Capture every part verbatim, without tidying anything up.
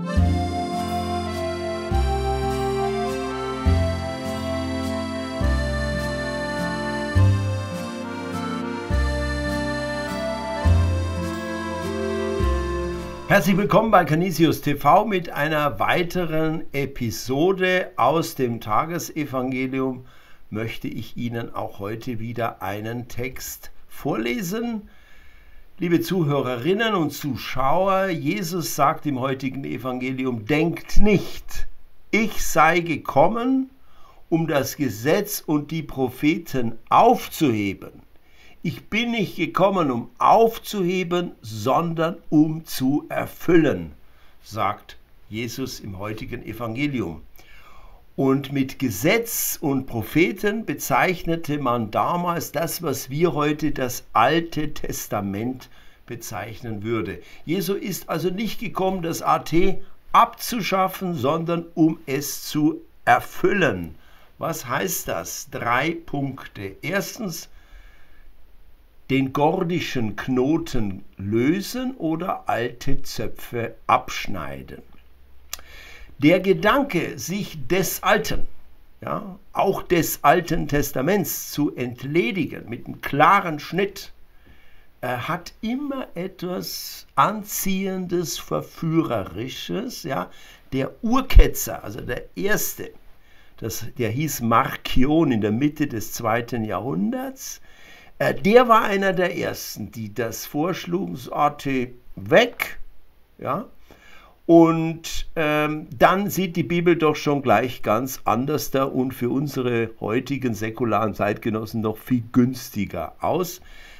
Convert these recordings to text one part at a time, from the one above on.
Herzlich willkommen bei Canisius T V mit einer weiteren Episode aus dem Tagesevangelium. Möchte ich Ihnen auch heute wieder einen Text vorlesen. Liebe Zuhörerinnen und Zuschauer, Jesus sagt im heutigen Evangelium: Denkt nicht, ich sei gekommen, um das Gesetz und die Propheten aufzuheben. Ich bin nicht gekommen, um aufzuheben, sondern um zu erfüllen, sagt Jesus im heutigen Evangelium. Und mit Gesetz und Propheten bezeichnete man damals das, was wir heute das Alte Testament bezeichnen würde. Jesus ist also nicht gekommen, das A T abzuschaffen, sondern um es zu erfüllen. Was heißt das? Drei Punkte. Erstens, den gordischen Knoten lösen oder alte Zöpfe abschneiden. Der Gedanke, sich des Alten, ja, auch des Alten Testaments zu entledigen mit einem klaren Schnitt, äh, hat immer etwas Anziehendes, Verführerisches. Ja. Der Urketzer, also der erste, das, der hieß Markion in der Mitte des zweiten Jahrhunderts, der war einer der ersten, die das vorschlugen, das A T weg, ja, und ähm, dann sieht die Bibel doch schon gleich ganz anders da und für unsere heutigen säkularen Zeitgenossen noch viel günstiger aus.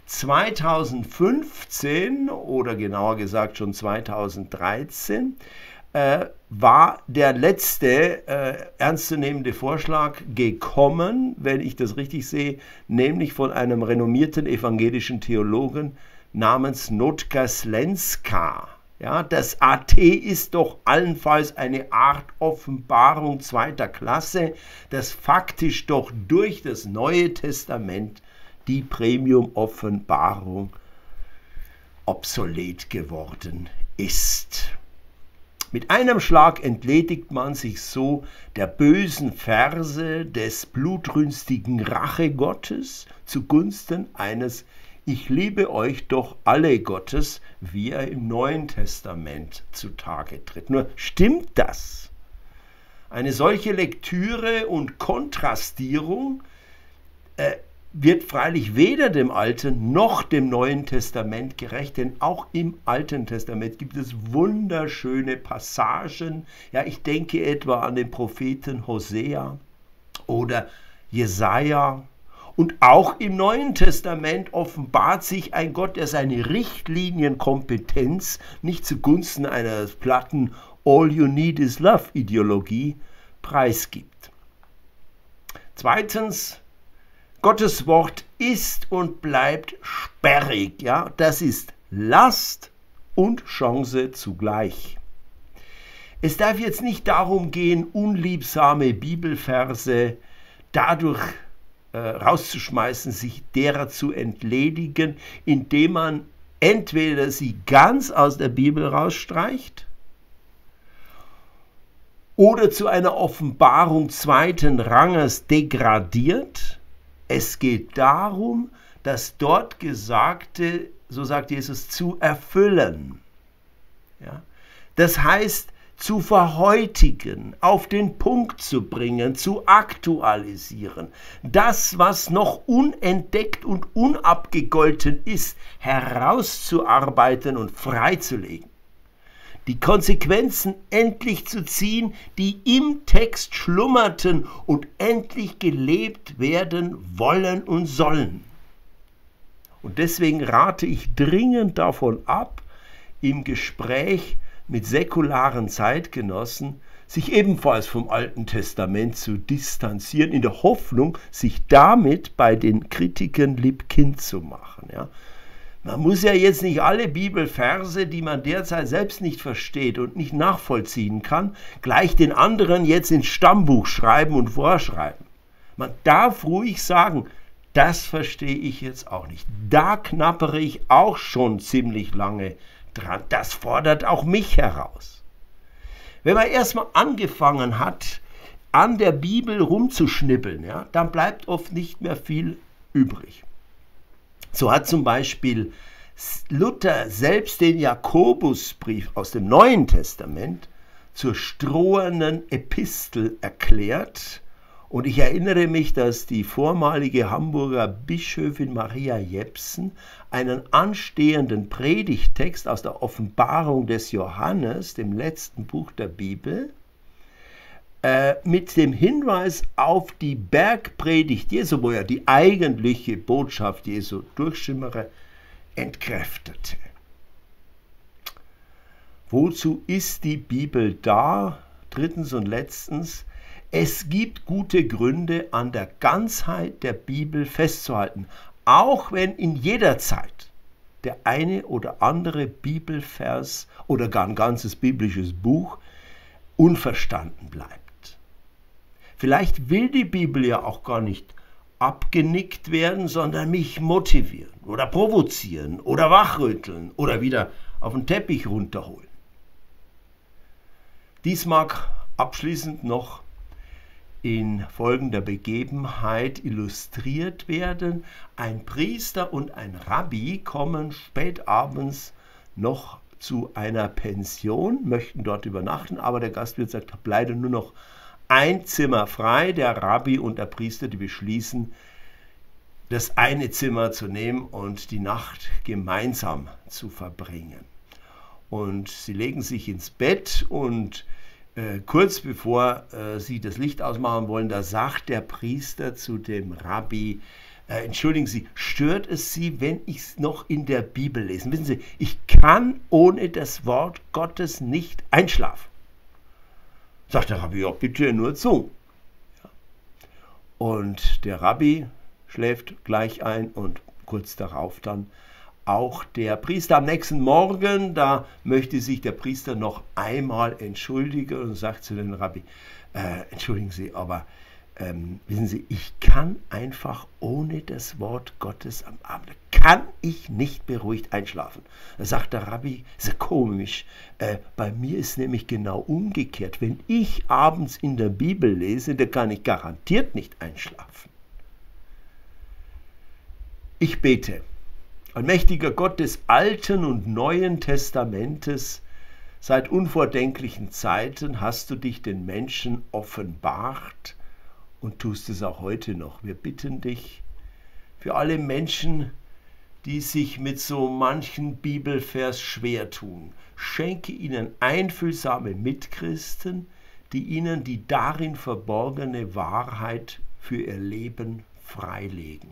zweitausendfünfzehn oder genauer gesagt schon zweitausenddreizehn Äh, war der letzte äh, ernstzunehmende Vorschlag gekommen, wenn ich das richtig sehe, nämlich von einem renommierten evangelischen Theologen namens Notka Slenska. Ja, das A T ist doch allenfalls eine Art Offenbarung zweiter Klasse, das faktisch doch durch das Neue Testament die Premium-Offenbarung obsolet geworden ist. Mit einem Schlag entledigt man sich so der bösen Verse des blutrünstigen Rachegottes zugunsten eines Ich liebe euch doch alle Gottes, wie er im Neuen Testament zutage tritt. Nur stimmt das? Eine solche Lektüre und Kontrastierung äh, wird freilich weder dem Alten noch dem Neuen Testament gerecht, denn auch im Alten Testament gibt es wunderschöne Passagen. Ja, ich denke etwa an den Propheten Hosea oder Jesaja. Und auch im Neuen Testament offenbart sich ein Gott, der seine Richtlinienkompetenz nicht zugunsten einer platten All you need is love Ideologie preisgibt. Zweitens, Gottes Wort ist und bleibt sperrig. Ja? Das ist Last und Chance zugleich. Es darf jetzt nicht darum gehen, unliebsame Bibelverse dadurch äh, rauszuschmeißen, sich derer zu entledigen, indem man entweder sie ganz aus der Bibel rausstreicht oder zu einer Offenbarung zweiten Ranges degradiert. Es geht darum, das dort Gesagte, so sagt Jesus, zu erfüllen. Ja? Das heißt, zu verhäutigen, auf den Punkt zu bringen, zu aktualisieren. Das, was noch unentdeckt und unabgegolten ist, herauszuarbeiten und freizulegen. Die Konsequenzen endlich zu ziehen, die im Text schlummerten und endlich gelebt werden wollen und sollen. Und deswegen rate ich dringend davon ab, im Gespräch mit säkularen Zeitgenossen sich ebenfalls vom Alten Testament zu distanzieren, in der Hoffnung, sich damit bei den Kritikern liebkind zu machen. Ja. Man muss ja jetzt nicht alle Bibelverse, die man derzeit selbst nicht versteht und nicht nachvollziehen kann, gleich den anderen jetzt ins Stammbuch schreiben und vorschreiben. Man darf ruhig sagen, das verstehe ich jetzt auch nicht. Da knappere ich auch schon ziemlich lange dran. Das fordert auch mich heraus. Wenn man erstmal angefangen hat, an der Bibel rumzuschnippeln, ja, dann bleibt oft nicht mehr viel übrig. So hat zum Beispiel Luther selbst den Jakobusbrief aus dem Neuen Testament zur strohenden Epistel erklärt. Und ich erinnere mich, dass die vormalige Hamburger Bischöfin Maria Jepsen einen anstehenden Predigttext aus der Offenbarung des Johannes, dem letzten Buch der Bibel, äh, mit dem Hinweis auf die Bergpredigt Jesu, wo ja die eigentliche Botschaft Jesu durchschimmere, entkräftete. Wozu ist die Bibel da? Drittens und letztens, es gibt gute Gründe, an der Ganzheit der Bibel festzuhalten, auch wenn in jeder Zeit der eine oder andere Bibelvers oder gar ein ganzes biblisches Buch unverstanden bleibt. Vielleicht will die Bibel ja auch gar nicht abgenickt werden, sondern mich motivieren oder provozieren oder wachrütteln oder wieder auf den Teppich runterholen. Dies mag abschließend noch in folgender Begebenheit illustriert werden. Ein Priester und ein Rabbi kommen spät abends noch zu einer Pension, möchten dort übernachten, aber der Gastwirt sagt, hab leider nur noch ein Zimmer frei. Der Rabbi und der Priester, die beschließen, das eine Zimmer zu nehmen und die Nacht gemeinsam zu verbringen. Und sie legen sich ins Bett und äh, kurz bevor äh, sie das Licht ausmachen wollen, da sagt der Priester zu dem Rabbi, äh, entschuldigen Sie, stört es Sie, wenn ich es noch in der Bibel lese? Wissen Sie, ich kann ohne das Wort Gottes nicht einschlafen. Sagt der Rabbi, ja bitte nur zu. Ja. Und der Rabbi schläft gleich ein und kurz darauf dann auch der Priester. Am nächsten Morgen, da möchte sich der Priester noch einmal entschuldigen und sagt zu dem Rabbi, äh, entschuldigen Sie, aber ähm, wissen Sie, ich kann einfach ohne das Wort Gottes am Abend, kann ich nicht beruhigt einschlafen. Da sagt der Rabbi, ist ja komisch, äh, bei mir ist nämlich genau umgekehrt. Wenn ich abends in der Bibel lese, dann kann ich garantiert nicht einschlafen. Ich bete. Allmächtiger Gott des Alten und Neuen Testamentes, seit unvordenklichen Zeiten hast du dich den Menschen offenbart und tust es auch heute noch. Wir bitten dich für alle Menschen, die sich mit so manchen Bibelvers schwer tun. Schenke ihnen einfühlsame Mitchristen, die ihnen die darin verborgene Wahrheit für ihr Leben freilegen.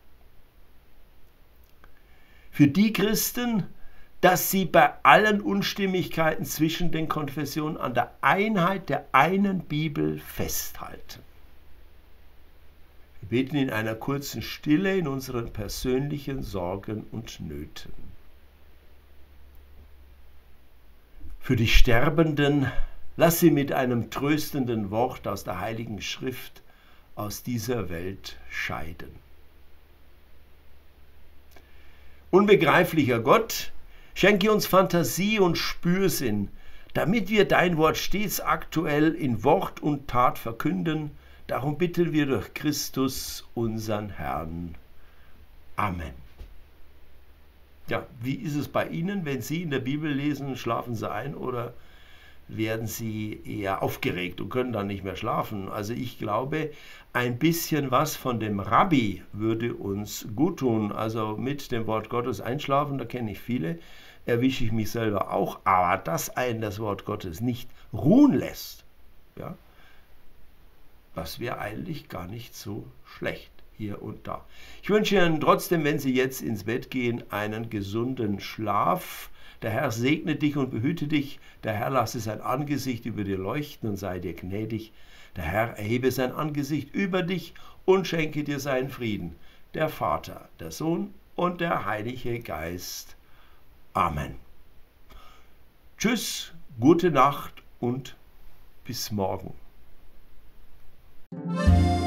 Für die Christen, dass sie bei allen Unstimmigkeiten zwischen den Konfessionen an der Einheit der einen Bibel festhalten. Wir beten in einer kurzen Stille in unseren persönlichen Sorgen und Nöten. Für die Sterbenden, lass sie mit einem tröstenden Wort aus der Heiligen Schrift aus dieser Welt scheiden. Unbegreiflicher Gott, schenke uns Fantasie und Spürsinn, damit wir dein Wort stets aktuell in Wort und Tat verkünden. Darum bitten wir durch Christus, unseren Herrn. Amen. Ja, wie ist es bei Ihnen, wenn Sie in der Bibel lesen, schlafen Sie ein oder werden Sie eher aufgeregt und können dann nicht mehr schlafen? Also ich glaube, ein bisschen was von dem Rabbi würde uns gut tun. Also mit dem Wort Gottes einschlafen, da kenne ich viele, erwische ich mich selber auch. Aber dass einen das Wort Gottes nicht ruhen lässt, ja, das wäre eigentlich gar nicht so schlecht hier und da. Ich wünsche Ihnen trotzdem, wenn Sie jetzt ins Bett gehen, einen gesunden Schlaf. Der Herr segne dich und behüte dich. Der Herr lasse sein Angesicht über dir leuchten und sei dir gnädig. Der Herr erhebe sein Angesicht über dich und schenke dir seinen Frieden. Der Vater, der Sohn und der Heilige Geist. Amen. Tschüss, gute Nacht und bis morgen.